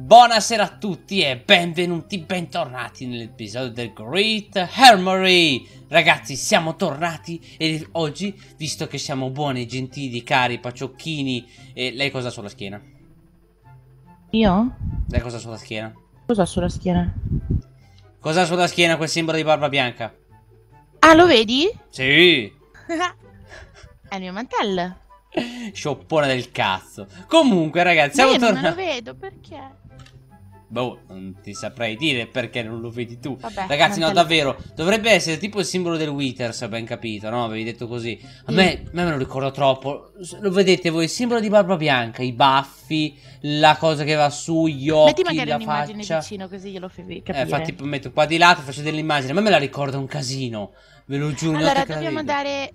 Buonasera a tutti e benvenuti, bentornati nell'episodio del Great Armory. Ragazzi, siamo tornati e oggi, visto che siamo buoni, gentili, cari, paciocchini, lei cosa ha sulla schiena? Io? Lei cosa ha sulla schiena? Cosa ho sulla schiena? Cosa ha sulla schiena quel simbolo di barba bianca? Ah, lo vedi? Sì! È il mio mantello. Scioppone del cazzo. Comunque, ragazzi, siamo Non tornati. lo vedo, perché? Boh, non ti saprei dire perché non lo vedi tu. Vabbè, ragazzi, no, mantello. davvero. Dovrebbe essere tipo il simbolo del Withers, ho ben capito, no? Avevi detto così. A me lo ricordo troppo. Lo vedete voi, il simbolo di barba bianca, i baffi, la cosa che va su, gli occhi, Metti magari la un'immagine faccia. vicino così glielo fai capire. Infatti metto qua di lato, faccio delle immagini. A me la ricorda un casino. Ve lo giuro. Allora, dobbiamo dare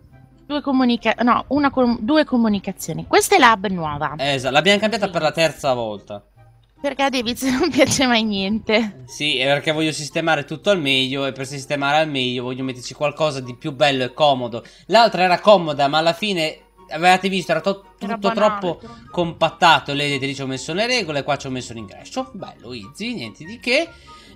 due comunicazioni. Questa è la hub nuova. Esatto, l'abbiamo cambiata per la terza volta. Perché a David non piace mai niente. Sì, è perché voglio sistemare tutto al meglio e per sistemare al meglio voglio metterci qualcosa di più bello e comodo. L'altra era comoda, ma alla fine avevate visto, era tutto troppo compattato. Lei lì ci ho messo le regole, qua ci ho messo l'ingresso. Bello, easy, niente di che.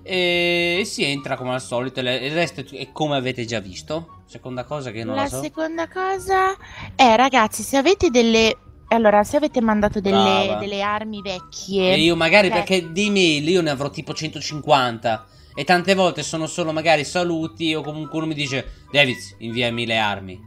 E si entra come al solito. Il resto è come avete già visto. Seconda cosa che non la so. La seconda cosa è, ragazzi, se avete delle... Allora, se avete mandato delle armi vecchie... E io magari, perché di email io ne avrò tipo 150. E tante volte sono solo magari saluti o comunque uno mi dice: David, inviami le armi.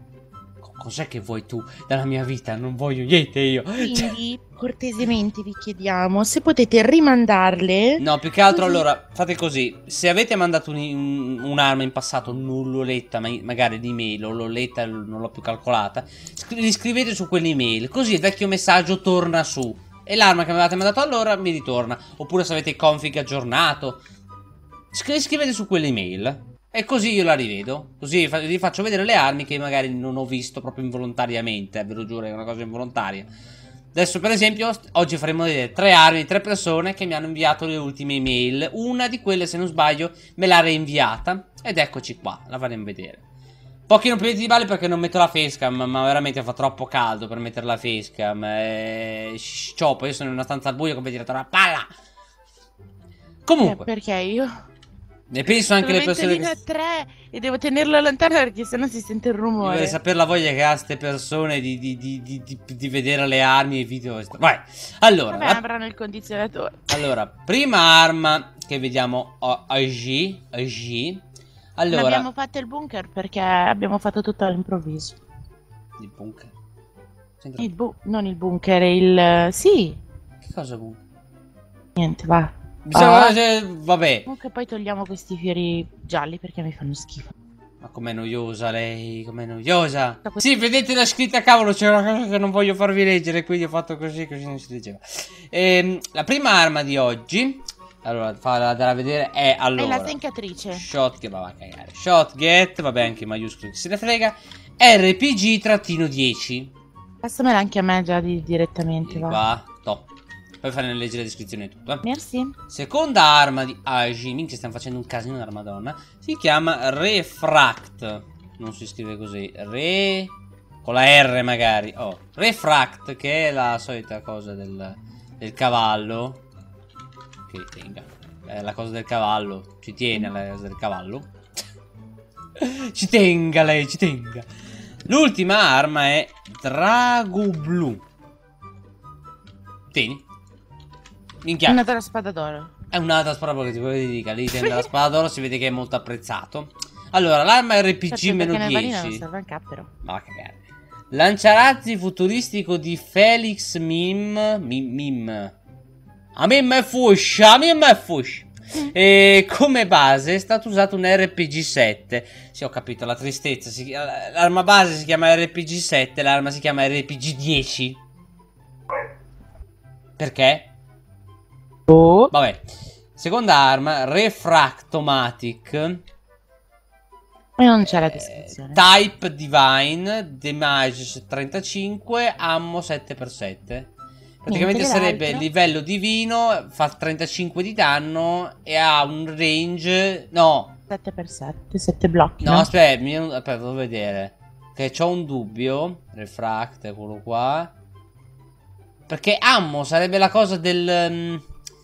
Cos'è che vuoi tu dalla mia vita? Non voglio niente io. Quindi, cortesemente vi chiediamo se potete rimandarle. No, più che altro così. allora, fate così. Se avete mandato un'arma in passato, non l'ho letta, magari di email, o l'ho letta e non l'ho più calcolata, li scrivete su quell'email, così il vecchio messaggio torna su. E l'arma che mi avevate mandato allora mi ritorna. Oppure se avete il config aggiornato, scrivete su quell'email. E così io la rivedo. Così vi faccio vedere le armi che magari non ho visto proprio involontariamente. Ve lo giuro, è una cosa involontaria. Adesso per esempio oggi faremo vedere 3 armi di 3 persone che mi hanno inviato le ultime email. Una di quelle, se non sbaglio, me l'ha reinviata. Ed eccoci qua, la faremo vedere. Pochino più di male perché non metto la facecam, ma veramente fa troppo caldo per mettere la facecam. Scioppo, io sono in una stanza al buio come tirato una palla. Comunque, Perché io? ne penso anche le persone che... 3 e devo tenerlo lontano perché sennò si sente il rumore. Vorrei sapere la voglia che ha ste persone di vedere le armi e i video. Vai. Allora, vabbè, avranno il condizionatore. Allora, prima arma che vediamo oggi. Allora, non abbiamo fatto il bunker perché abbiamo fatto tutto all'improvviso. Il bunker? Non il bunker, il... Sì. Che cosa bunker? Niente, va. Vabbè. Comunque poi togliamo questi fiori gialli perché mi fanno schifo. Ma com'è noiosa lei, com'è noiosa. Sì, vedete la scritta, cavolo, c'è una cosa che non voglio farvi leggere, quindi ho fatto così non si leggeva. La prima arma di oggi, allora, farla da vedere, è allora... È la seccatrice. Shotgun, va a cagare. Shotget, vabbè, anche in maiuscolo, chi se ne frega. RPG-10. Passamela anche a me già direttamente, va. Qua, top. Poi fare leggere la descrizione e tutto. Merci. Seconda arma di Agi, minchia, stiamo facendo un casino della Madonna. Si chiama Refract. Non si scrive così. Con la R magari. Oh, Refract, che è la solita cosa del cavallo. Che tenga. La cosa del cavallo. Ci tiene alla cosa del cavallo. Ci tenga lei, ci tenga. L'ultima arma è Drago Blu. Tieni. Minchia. Un'altra spada d'oro. È un'altra spada d'oro che ti volevo dire. Lì della spada d'oro si vede che è molto apprezzato. Allora, l'arma RPG meno 10. Non serve anche, però. Ma va a cagare. Lanciarazzi futuristico di Felix Mim. A Mim è fuscia, a Mim è fuscia. E come base è stato usato un RPG-7. Sì, ho capito, la tristezza. L'arma base si chiama RPG-7, l'arma si chiama RPG-10. Perché? Oh. Vabbè. Seconda arma, Refractomatic. E non c'è la descrizione. Type Divine, Damage 35, Ammo 7x7. Praticamente sarebbe livello divino, fa 35 di danno e ha un range... No. 7x7, 7 blocchi. No, aspetta, devo vedere. Che c'ho un dubbio. Refract, quello qua. Perché ammo sarebbe la cosa del...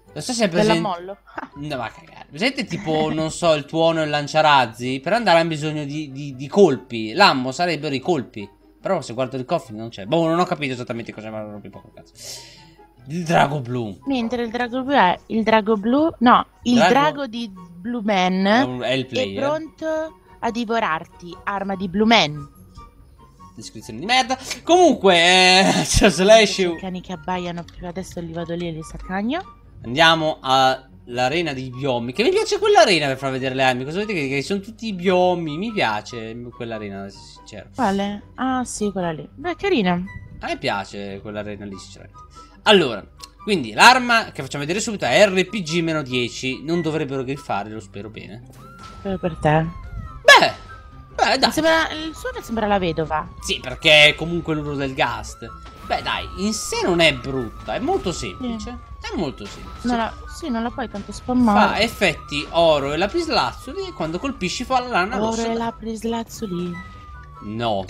Non so se è presente. Dell'ammollo. No, ma cagare. Presente tipo, non so, il tuono e il lanciarazzi? Per andare hanno bisogno di colpi. L'ammo sarebbero i colpi. Però se guardo il coffin non c'è. Boh, non ho capito esattamente cosa ma non poco cazzo. Il drago blu. Mentre il drago blu è il drago blu. No, il drago di Blue Man è il player. È pronto a divorarti. Arma di Blue Man. Descrizione di merda. Comunque, c'è Slash. I cani che abbaiano più adesso li vado lì e li saccagno. Andiamo all'arena dei biomi. Che mi piace quell'arena per far vedere le armi. Cosa volete che sono tutti i biomi? Mi piace quell'arena, ad essere sincero. Quale? Ah, sì, quella lì. Beh, carina. A me piace quell'arena lì, sinceramente. Allora, quindi l'arma che facciamo vedere subito è RPG-10. Non dovrebbero griffare, lo spero bene. Spero per te. Beh, dai. Il suono sembra la vedova. Sì, perché è comunque l'urlo del Ghast. Beh, dai, in sé non è brutta, è molto semplice. È molto semplice. Sì, non la puoi tanto spammare. Fa effetti oro e lapislazzuli e quando colpisci fa la lana rossa. Oro e lapislazzuli. No.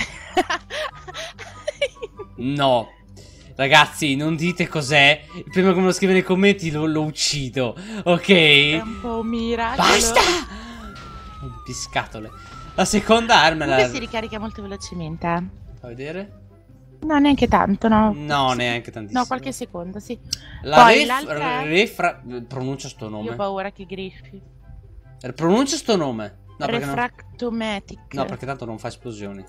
No. Ragazzi, non dite cos'è. Prima che me lo scrive nei commenti lo uccido. Ok? È un po' un miracolo. Basta! Piscatole. La seconda arma Comunque si ricarica molto velocemente. Fa vedere? No, neanche tanto, no. No, neanche tantissimo. No, qualche secondo, sì. La Poi pronuncia sto nome. Io ho paura che griffi. Pronuncia sto nome. No, Refractomatic. No, perché tanto non fa esplosioni.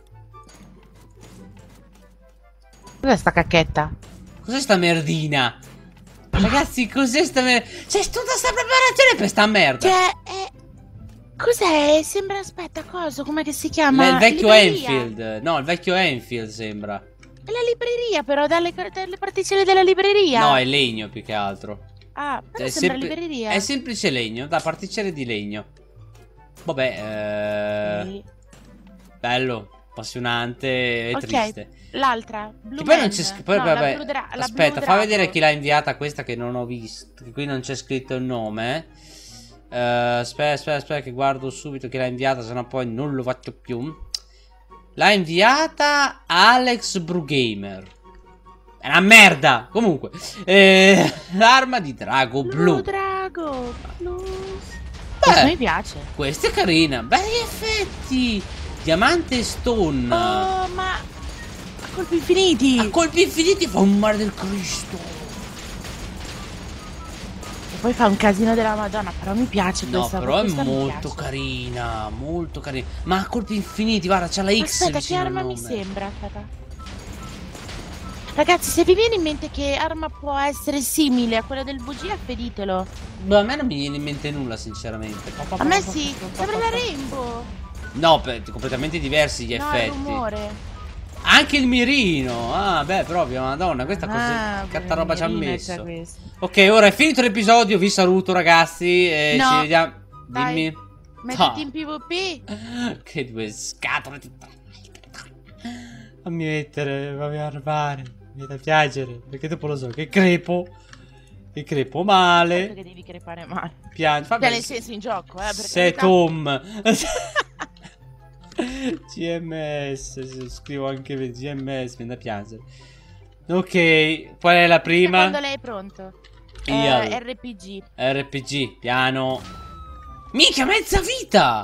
Cos'è sta cacchetta? Cos'è sta merdina? Ragazzi, cos'è sta merdina? C'è tutta sta preparazione per sta merda. Cioè, cos'è? Sembra, aspetta, cosa? Com'è che si chiama? Il vecchio Libreria. Enfield. No, il vecchio Enfield sembra. È la libreria, però, dalle particelle della libreria. No, è legno più che altro. Ah, però sembra libreria. È semplice legno, da particelle di legno. Vabbè, Sì. bello, appassionante e triste. L'altra, Blue Che poi Man. non c'è scritto. Vabbè, aspetta, fa vedere chi l'ha inviata questa che non ho visto. Che qui non c'è scritto il nome. Aspetta, che guardo subito chi l'ha inviata, sennò poi non lo faccio più. L'ha inviata Alex Brugamer. È una merda. Comunque, l'arma di drago blu. Drago blu. Questo mi piace. Questa è carina. Bei effetti. Diamante e stone. Oh, ma a colpi infiniti. A colpi infiniti fa un mare del Cristo. E poi fa un casino della Madonna. Però mi piace questa. No, però è molto carina. Molto carina. Ma a colpi infiniti, guarda, c'ha la X. Aspetta, che arma mi sembra? Aspetta. Ragazzi, se vi viene in mente che arma può essere simile a quella del VGF, ditelo. Beh, a me non mi viene in mente nulla, sinceramente. A me sì, sembra la Rainbow. No, completamente diversi gli effetti. No, il rumore. Anche il mirino. Ah, beh, proprio, madonna, questa cosa. Che roba ci ha messo. Ok, ora è finito l'episodio. Vi saluto, ragazzi. E no, ci vediamo. dai, Dimmi. mettiti in PvP. Che due scatole. Fammi mettere, fammi armare. Mi da piangere. Perché dopo lo so che crepo. Che crepo male. Perché devi crepare male. Piange. Nel senso in gioco, Sei Tom. GMS. Scrivo anche per GMS. Mi da piangere. Ok. Qual è la prima? Quando lei è pronto. RPG. RPG. Piano. Mica mezza vita.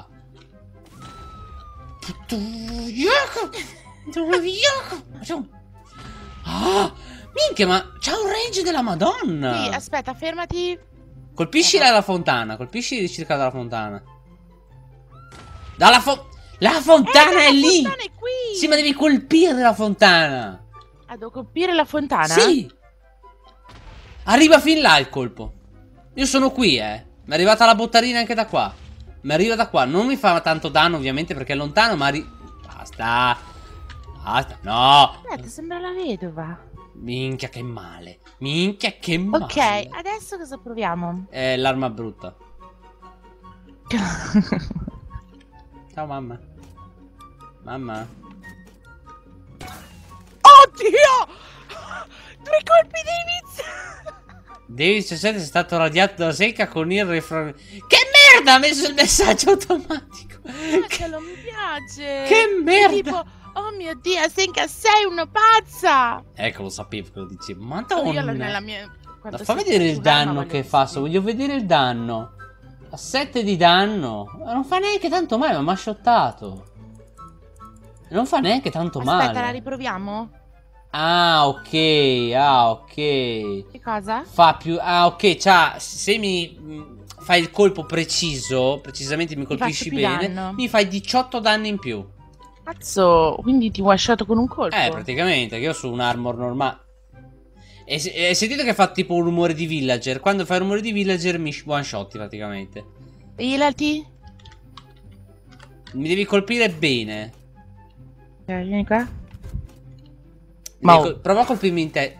Ah, minchia, ma c'ha un range della Madonna. Sì, aspetta, fermati. Colpisci la fontana. Colpisci circa dalla fontana. La fontana è lì. La fontana è qui. Sì, ma devi colpire la fontana. Ah, devo colpire la fontana? Sì. Arriva fin là il colpo. Io sono qui, Mi è arrivata la bottarina anche da qua. Mi arriva da qua. Non mi fa tanto danno, ovviamente, perché è lontano, ma basta. Basta. No. Aspetta, sembra la vedova. Minchia che male. Minchia che male. Ok, adesso cosa proviamo? L'arma brutta. Ciao mamma. Mamma. Oddio! 2 colpi di inizio. David 17 è stato radiato da secca con il Che merda! Ha messo il messaggio automatico. Non mi piace. Che merda! Tipo, oh mio Dio, Senka, sei una pazza. Ecco, lo sapevo che lo dicevo. Madonna. Io nella mia Quando Fa sei vedere il un'arma danno voglio che fa, se vedere. voglio vedere il danno. A 7 di danno. Ma non fa neanche tanto male, ma mi ha shottato. Non fa neanche tanto Aspetta, la male. riproviamo? Ah, ok. Ah, ok. Che cosa? Fa più... Ah, ok. Cioè, se mi fai il colpo preciso, precisamente mi colpisci faccio più bene, danno. mi fai 18 danni in più. Cazzo, quindi ti one-shot con un colpo? Praticamente, che io sono un armor normale. E sentite che fa tipo un rumore di villager. Quando fa il rumore di villager mi one shotti praticamente. Ilati? Mi devi colpire bene. Vieni qua. Prova a colpirmi in te.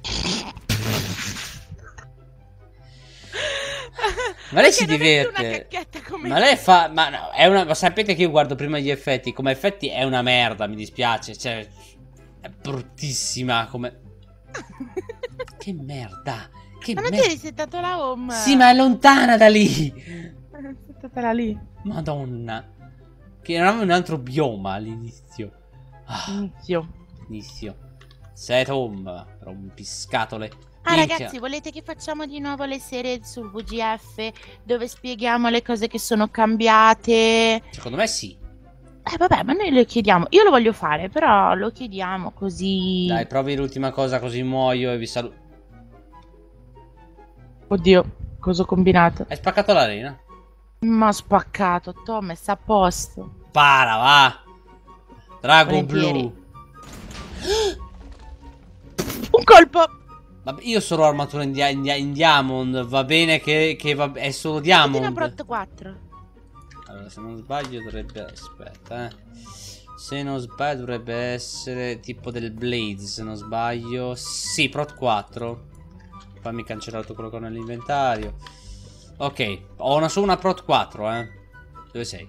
Ma lei si diverte. Ma lei fa. Ma no, è una. Ma sapete che io guardo prima gli effetti. Come effetti è una merda, mi dispiace. Cioè. È bruttissima come. Che merda. Che Ma non merda. ti hai risettato la home? Sì, ma è lontana da lì. Settatela lì. Madonna. Che eravamo in un altro bioma all'inizio. Inizio. Set home. Rompiscatole. Ah, Minchia. ragazzi, volete che facciamo di nuovo le serie sul VGF dove spieghiamo le cose che sono cambiate? Secondo me sì. Vabbè, ma noi lo chiediamo. Io lo voglio fare, però lo chiediamo così. Dai, provi l'ultima cosa così muoio e vi saluto. Oddio, cosa ho combinato? Hai spaccato l'arena? Ma ho spaccato, t'ho messa a posto. Para, va. Drago Volentieri. blu. Un colpo! Vabbè, io sono armatura in diamond. Va bene che è solo Una diamond. Prot 4. Allora, se non sbaglio dovrebbe... Aspetta, se non sbaglio dovrebbe essere tipo del Blaze, se non sbaglio. Sì, Prot 4. Fammi cancellare tutto quello che ho nell'inventario. Ok, ho solo una Prot 4, Dove sei?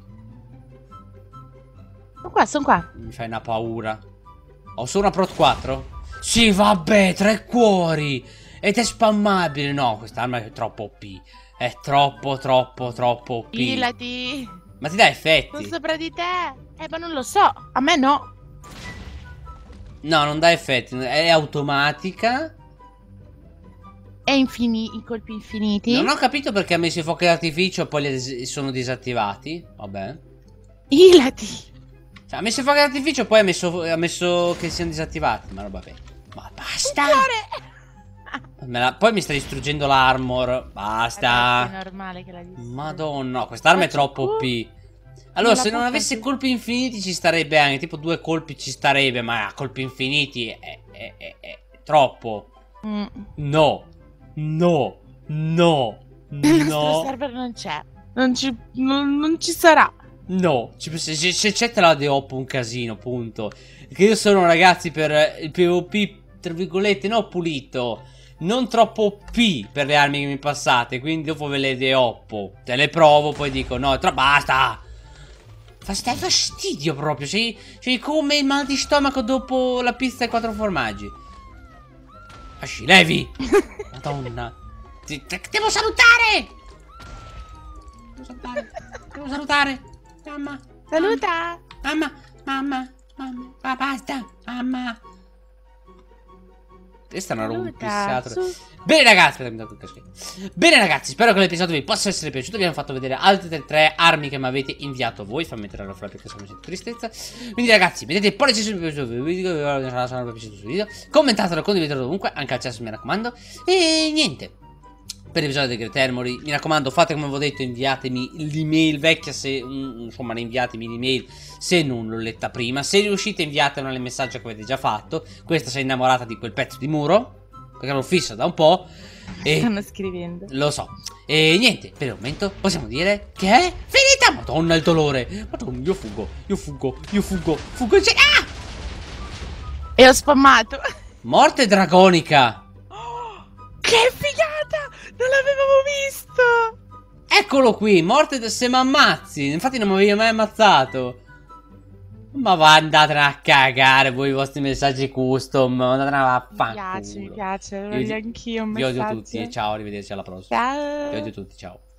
Sono qua. Mi fai una paura. Ho solo una Prot 4? Sì, vabbè, 3 cuori. Ed è spammabile. No, quest'arma è troppo OP. È troppo OP. Ilati. Ma ti dà effetti? Sono sopra di te. Ma non lo so. A me no. No, non dà effetti. È automatica. È i colpi infiniti. Non ho capito perché ha messo i fuochi d'artificio e poi sono disattivati. Vabbè. Ilati. Cioè, ha messo i fuochi d'artificio e poi ha messo che siano disattivati. Ma vabbè. Ma basta. Poi mi sta distruggendo l'armor. Basta. È normale che la distrugga. Madonna, quest'arma è troppo OP. Allora, se non avesse colpi infiniti ci starebbe anche. Tipo 2 colpi ci starebbe. Ma colpi infiniti è troppo. No. No. No. Il nostro No. server non c'è. Non ci sarà. No. Se c'è te la deoppo un casino, punto. Che io sono, ragazzi, per il PvP, tra virgolette, no pulito. Non troppo OP per le armi che mi passate. Quindi dopo ve le deoppo. Te le provo, poi dico no, basta. Stai fastidio proprio. Sei come il mal di stomaco dopo la pizza e 4 formaggi. Asci, levi. Madonna. Devo salutare. Devo salutare. Mamma. Saluta. Mamma. Basta. Mamma. Questa è una rompiscatole. Bene ragazzi, bene ragazzi, spero che l'episodio vi possa essere piaciuto. Vi abbiamo fatto vedere altre 3 armi che mi avete inviato voi. Fammi mettere la flop perché sono in tristezza. Quindi ragazzi, mettete pollice sul video, commentatelo, condividetelo ovunque, anche al cesso mi raccomando. E niente. Per l'episodio dei Great Armory, mi raccomando, fate come avevo detto, inviatemi l'email vecchia se, insomma, inviatemi l'email se non l'ho letta prima. Se riuscite, inviatemela nel messaggio che avete già fatto. Questa si è innamorata di quel pezzo di muro, perché l'ho fissa da un po'. E stanno scrivendo. Lo so. E niente, per il momento possiamo dire che è finita. Madonna, il dolore. Madonna, io fuggo. Ah! E ho spammato. Morte dragonica. Che figata! Non l'avevo visto! Eccolo qui, morte se m'ammazzi. Infatti non mi avevi mai ammazzato. Ma va, andatene a cagare voi i vostri messaggi custom. Andatene a vaffanculo. Mi piace, lo voglio anch'io un Vi odio messaggio. tutti, ciao, arrivederci alla prossima. Ciao. Vi odio tutti, ciao.